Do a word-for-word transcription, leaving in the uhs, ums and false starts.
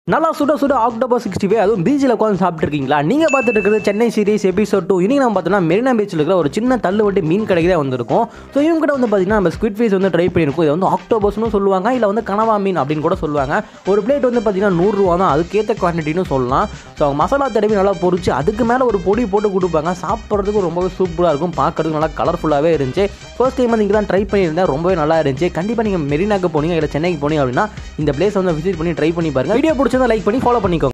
நல்லா சுட சுட ஆக்டோபஸ் சிக்ஸ்டி ஃபைவ் அதுவும் பீச்சில் உட்காந்து சாப்பிட்டுருக்கீங்களா? நீங்கள் பார்த்துட்டு இருக்கிறது சென்னை சீரிஸ் எபிசோட் டூ. இன்றைக்கி நம்ம பார்த்தோம்னா மெரினா பீச்சில் இருக்கிற ஒரு சின்ன தள்ளு வண்டி மீன் கடைக்கு தான் வந்திருக்கும். ஸோ இவங்க கூட வந்து பார்த்தீங்கன்னா நம்ம ஸ்குவிட் ஃபேஸ் வந்து ட்ரை பண்ணியிருக்கோம். இதை வந்து ஆக்டோபஸ்னு சொல்லுவாங்க, இல்லை வந்து கனவா மீன் அப்படின்னு கூட சொல்லுவாங்க. ஒரு பிளேட் வந்து பார்த்தீங்கன்னா நூறுரூவா தான், அதுக்கேற்ற குவான்டிட்டின்னு சொல்லலாம். ஸோ அவங்க மசாலா தடவி நல்லா பொரிச்சு அதுக்கு மேலே ஒரு பொடி போட்டு கொடுப்பாங்க. சாப்பிட்றதுக்கு ரொம்பவே சூப்பராக இருக்கும், பார்க்கறதுக்கு நல்லா கலர்ஃபுல்லாகவே இருந்துச்சு. ஃபர்ஸ்ட் டைம் வந்து இங்கே தான் ட்ரை பண்ணியிருந்தேன், ரொம்பவே நல்லா இருந்துச்சு. கண்டிப்பாக நீங்கள் மெரினாக்கு போனீங்க இல்லை சென்னைக்கு போனீங்க அப்படின்னா இந்த பிளேஸ் வந்து விசிட் பண்ணி ட்ரை பண்ணி பாருங்கள். வீடியோ பிடிச்சதை லைக் பண்ணி ஃபாலோ பண்ணிக்கோங்க.